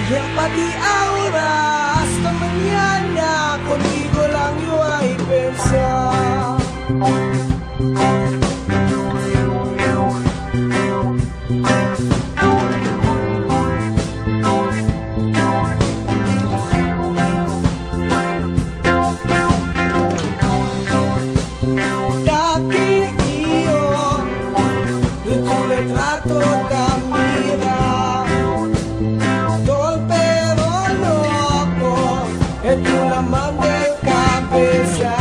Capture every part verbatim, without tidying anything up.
Ayer pati ahora hasta mañana contigo lang yo ay pensar. Trato da mira, pero loco, es tu la mano de cabeza.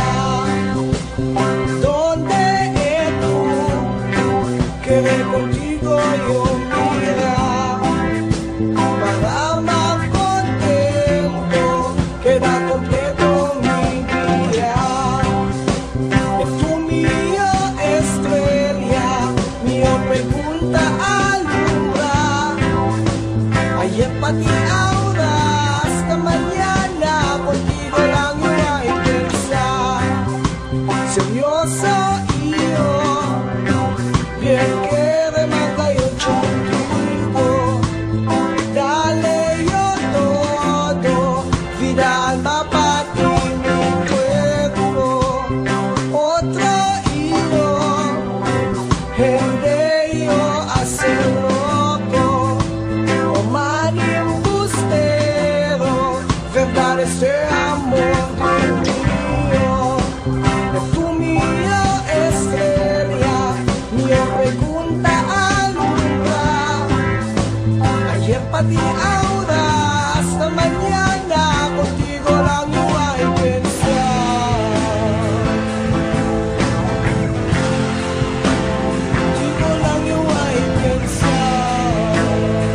¿Dónde es tú? Que de contigo yo mira, para más contento, queda completo mi día. Es tu mío estrella, mío pregunta alumbra. Ayer pa' ti ahora hasta mañana contigo lang yo ay pensar. Seryoso iyo, bien que remata yo contigo. Dale yo todo, vida alma pa' ti mi cuerpo. Otro iyo, gente yo hacer loco, o man embustero, verdad este amor mío. Es tu mío estrella, mío pregunta alumbra. Ayer pa' ti ahora hasta mañana contigo lang yo ay pensar. Contigo lang yo ay pensar.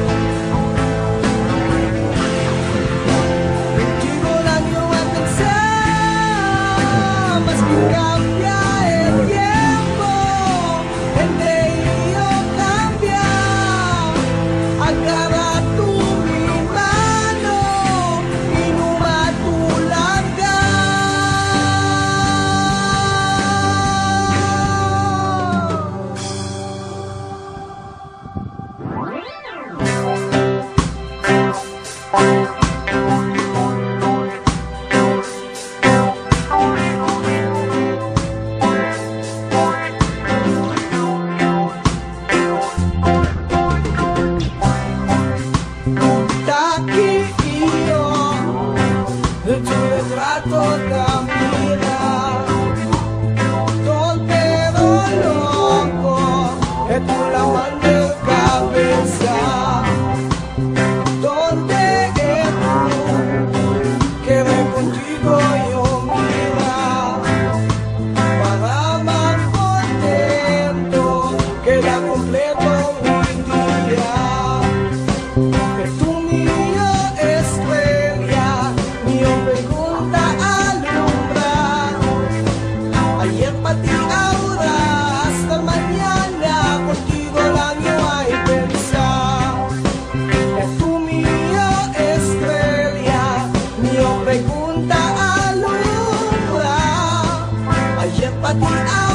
Contigo lang yo ay pensar. Mas que cambia el tiempo, hindi yo cambia. Agarra tu mi mano, inumatulaga. Taki iyo, el tu retrato da mira, pero loco, es tu la mano de cabeza. ¿Dónde es tú? Que de contigo yo mira, para más contento, queda completo mi día. Es tu mío estrella, mío pregunta alumbra. Ayer pa' ti ahora hasta mañana contigo lang yo ay pensar. Es tu mío estrella, mío pregunta alumbra. Ayer pa' ti ahora